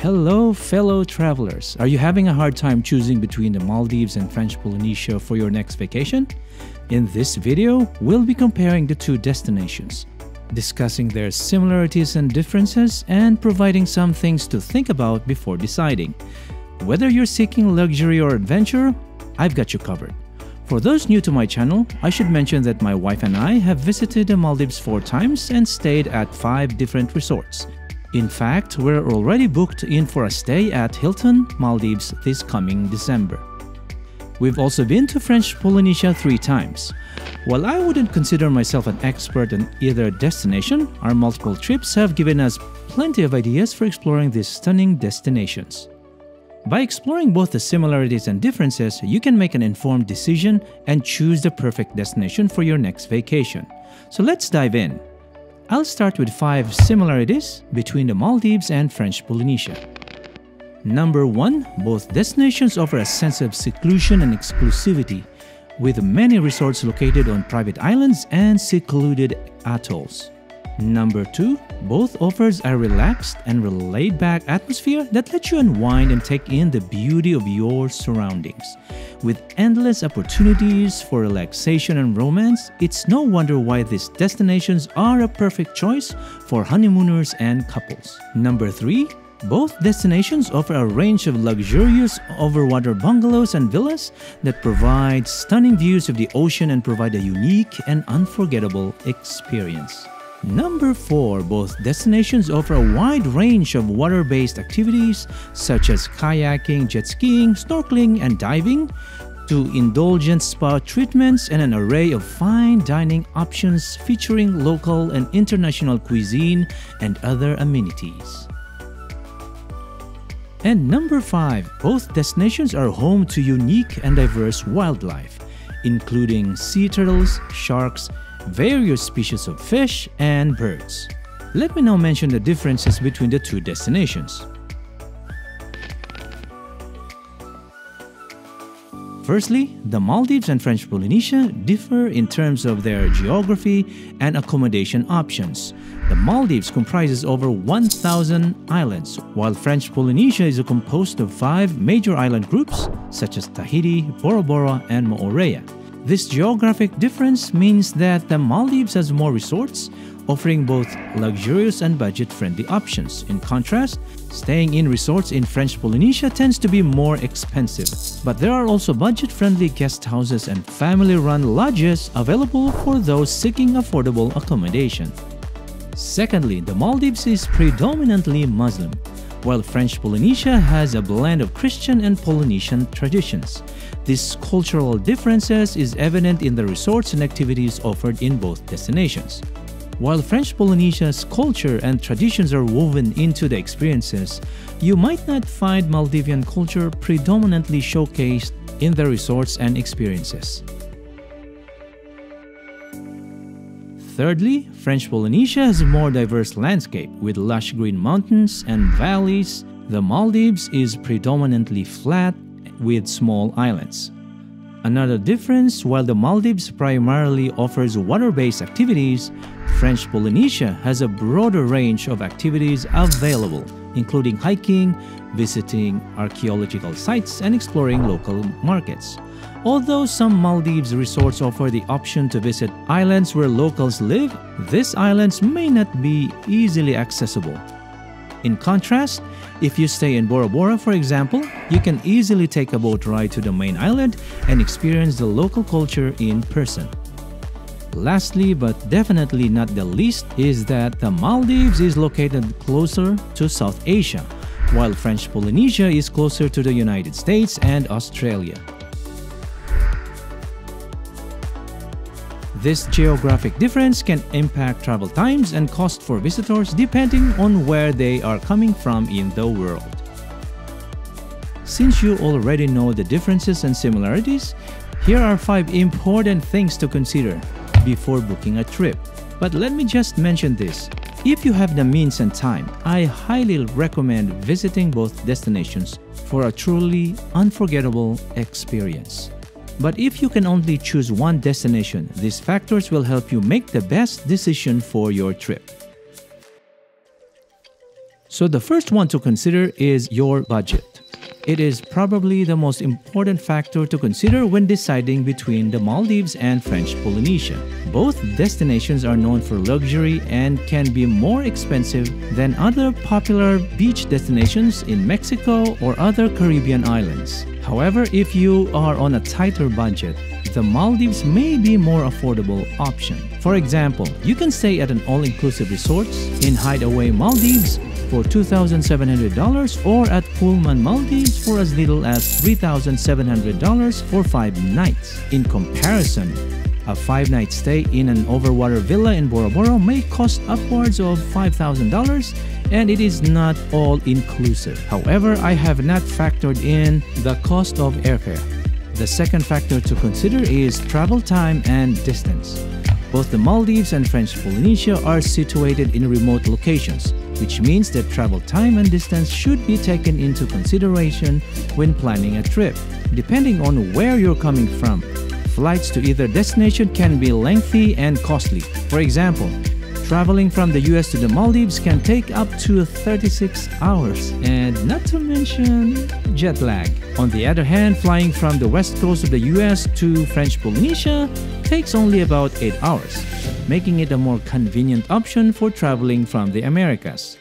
Hello, fellow travelers. Are you having a hard time choosing between the Maldives and French Polynesia for your next vacation? In this video, we'll be comparing the two destinations, discussing their similarities and differences, and providing some things to think about before deciding. Whether you're seeking luxury or adventure, I've got you covered. For those new to my channel, I should mention that my wife and I have visited the Maldives 4 times and stayed at 5 different resorts. In fact, we're already booked in for a stay at Hilton, Maldives this coming December. We've also been to French Polynesia 3 times. While I wouldn't consider myself an expert in either destination, our multiple trips have given us plenty of ideas for exploring these stunning destinations. By exploring both the similarities and differences, you can make an informed decision and choose the perfect destination for your next vacation. So let's dive in. I'll start with 5 similarities between the Maldives and French Polynesia. Number 1, both destinations offer a sense of seclusion and exclusivity, with many resorts located on private islands and secluded atolls. Number 2, both offers a relaxed and laid-back atmosphere that lets you unwind and take in the beauty of your surroundings. With endless opportunities for relaxation and romance, it's no wonder why these destinations are a perfect choice for honeymooners and couples. Number 3, both destinations offer a range of luxurious overwater bungalows and villas that provide stunning views of the ocean and provide a unique and unforgettable experience. Number 4, both destinations offer a wide range of water-based activities such as kayaking, jet skiing, snorkeling, and diving, to indulgent spa treatments and an array of fine dining options featuring local and international cuisine and other amenities. And number 5, both destinations are home to unique and diverse wildlife, including sea turtles, sharks, various species of fish, and birds. Let me now mention the differences between the two destinations. Firstly, the Maldives and French Polynesia differ in terms of their geography and accommodation options. The Maldives comprises over 1,000 islands, while French Polynesia is composed of 5 major island groups such as Tahiti, Bora Bora, and Moorea. This geographic difference means that the Maldives has more resorts, offering both luxurious and budget-friendly options. In contrast, staying in resorts in French Polynesia tends to be more expensive. But there are also budget-friendly guest houses and family-run lodges available for those seeking affordable accommodation. Secondly, the Maldives is predominantly Muslim, while French Polynesia has a blend of Christian and Polynesian traditions. These cultural differences is evident in the resorts and activities offered in both destinations. While French Polynesia's culture and traditions are woven into the experiences, you might not find Maldivian culture predominantly showcased in the resorts and experiences. Thirdly, French Polynesia has a more diverse landscape with lush green mountains and valleys. The Maldives is predominantly flat with small islands. Another difference, while the Maldives primarily offers water-based activities, French Polynesia has a broader range of activities available, including hiking, visiting archaeological sites, and exploring local markets. Although some Maldives resorts offer the option to visit islands where locals live, these islands may not be easily accessible. In contrast, if you stay in Bora Bora, for example, you can easily take a boat ride to the main island and experience the local culture in person. Lastly, but definitely not the least, is that the Maldives is located closer to South Asia, while French Polynesia is closer to the United States and Australia. This geographic difference can impact travel times and cost for visitors depending on where they are coming from in the world. Since you already know the differences and similarities, here are 5 important things to consider before booking a trip. But let me just mention this. If you have the means and time, I highly recommend visiting both destinations for a truly unforgettable experience. But if you can only choose one destination, these factors will help you make the best decision for your trip. So the first one to consider is your budget. It is probably the most important factor to consider when deciding between the Maldives and French Polynesia. Both destinations are known for luxury and can be more expensive than other popular beach destinations in Mexico or other Caribbean islands. However, if you are on a tighter budget, the Maldives may be a more affordable option. For example, you can stay at an all-inclusive resort in Hideaway Maldives for $2,700 or at Pullman Maldives for as little as $3,700 for 5 nights. In comparison, a 5-night stay in an overwater villa in Bora Bora may cost upwards of $5,000, and it is not all-inclusive. However, I have not factored in the cost of airfare. The second factor to consider is travel time and distance. Both the Maldives and French Polynesia are situated in remote locations, which means that travel time and distance should be taken into consideration when planning a trip. Depending on where you're coming from, flights to either destination can be lengthy and costly. For example, traveling from the US to the Maldives can take up to 36 hours, and not to mention jet lag. On the other hand, flying from the west coast of the US to French Polynesia takes only about 8 hours, making it a more convenient option for traveling from the Americas.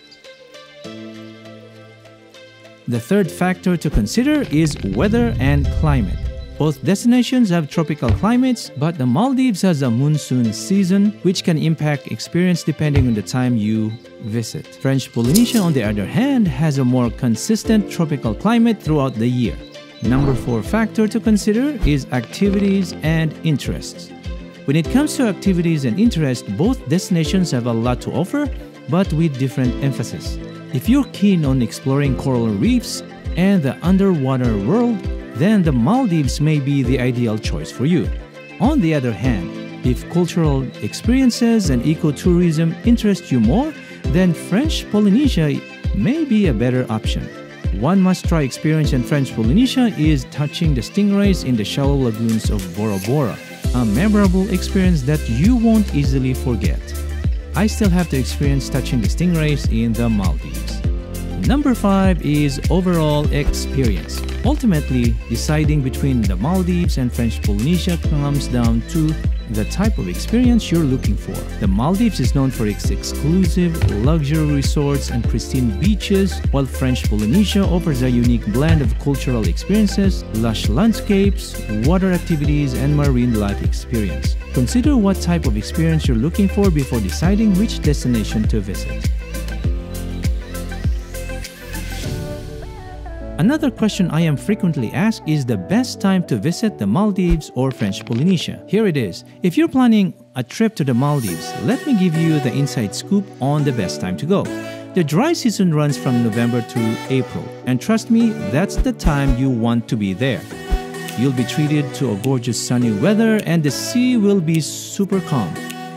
The third factor to consider is weather and climate. Both destinations have tropical climates, but the Maldives has a monsoon season, which can impact experience depending on the time you visit. French Polynesia, on the other hand, has a more consistent tropical climate throughout the year. Number 4 factor to consider is activities and interests. When it comes to activities and interests, both destinations have a lot to offer, but with different emphasis. If you're keen on exploring coral reefs and the underwater world, then the Maldives may be the ideal choice for you. On the other hand, if cultural experiences and ecotourism interest you more, then French Polynesia may be a better option. One must-try experience in French Polynesia is touching the stingrays in the shallow lagoons of Bora Bora, a memorable experience that you won't easily forget. I still have to experience touching the stingrays in the Maldives. Number 5 is overall experience. Ultimately, deciding between the Maldives and French Polynesia comes down to the type of experience you're looking for. The Maldives is known for its exclusive luxury resorts and pristine beaches, while French Polynesia offers a unique blend of cultural experiences, lush landscapes, water activities, and marine life experience. Consider what type of experience you're looking for before deciding which destination to visit. Another question I am frequently asked is the best time to visit the Maldives or French Polynesia. Here it is. If you're planning a trip to the Maldives, let me give you the inside scoop on the best time to go. The dry season runs from November to April, and trust me, that's the time you want to be there. You'll be treated to a gorgeous sunny weather and the sea will be super calm.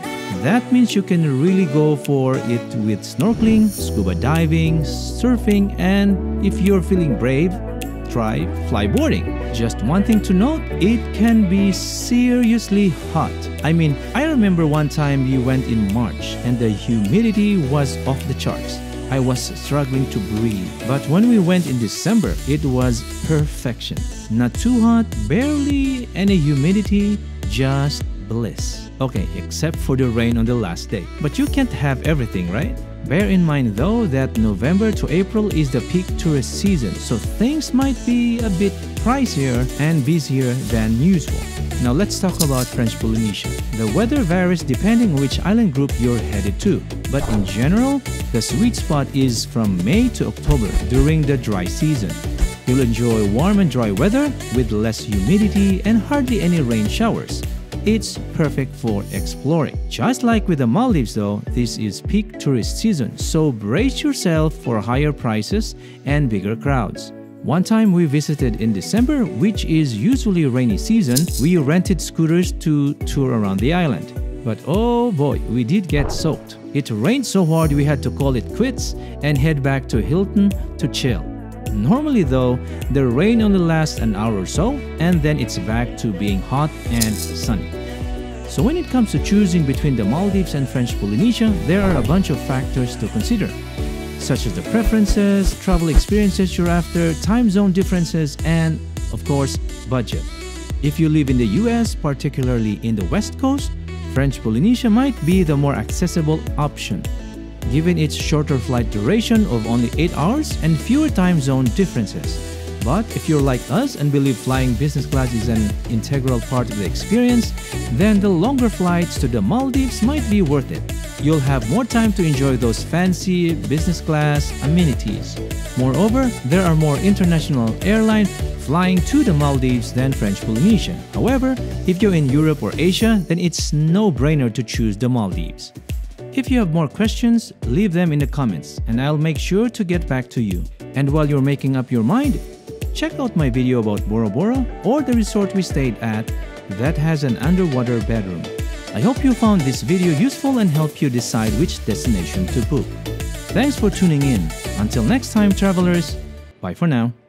That means you can really go for it with snorkeling, scuba diving, surfing, and if you're feeling brave, try flyboarding. Just one thing to note, it can be seriously hot. I mean, I remember one time we went in March and the humidity was off the charts. I was struggling to breathe. But when we went in December, it was perfection. Not too hot, barely any humidity, just bliss. Okay, except for the rain on the last day. But you can't have everything, right? Bear in mind though that November to April is the peak tourist season, so things might be a bit pricier and busier than usual. Now let's talk about French Polynesia. The weather varies depending on which island group you're headed to, but in general, the sweet spot is from May to October during the dry season. You'll enjoy warm and dry weather with less humidity and hardly any rain showers. It's perfect for exploring. Just like with the Maldives though, this is peak tourist season, so brace yourself for higher prices and bigger crowds. One time we visited in December, which is usually rainy season, we rented scooters to tour around the island. But oh boy, we did get soaked. It rained so hard we had to call it quits and head back to Hilton to chill. Normally though, the rain only lasts an hour or so, and then it's back to being hot and sunny. So when it comes to choosing between the Maldives and French Polynesia, there are a bunch of factors to consider. such as the preferences, travel experiences you're after, time zone differences, and, of course, budget. If you live in the US, particularly in the West Coast, French Polynesia might be the more accessible option, given its shorter flight duration of only 8 hours and fewer time zone differences. But if you're like us and believe flying business class is an integral part of the experience, then the longer flights to the Maldives might be worth it. You'll have more time to enjoy those fancy business class amenities. Moreover, there are more international airlines flying to the Maldives than French Polynesia. However, if you're in Europe or Asia, then it's no-brainer to choose the Maldives. If you have more questions, leave them in the comments and I'll make sure to get back to you. And while you're making up your mind, check out my video about Bora Bora or the resort we stayed at that has an underwater bedroom. I hope you found this video useful and helped you decide which destination to book. Thanks for tuning in. Until next time, travelers, bye for now.